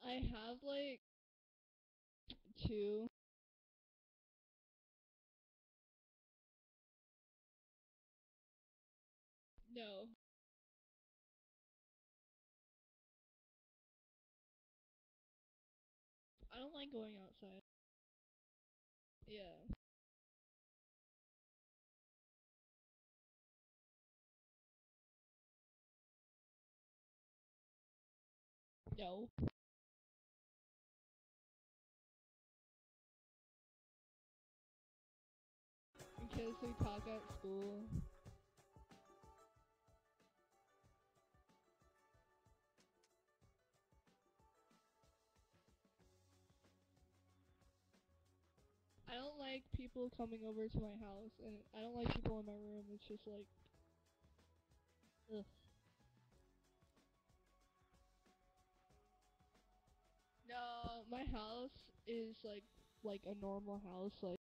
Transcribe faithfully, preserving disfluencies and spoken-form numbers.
I have like two. No. I don't like going outside. Yeah. No. Because we talk at school. I don't like people coming over to my house, and I don't like people in my room. It's just like, ugh. No, my house is like like a normal house. Like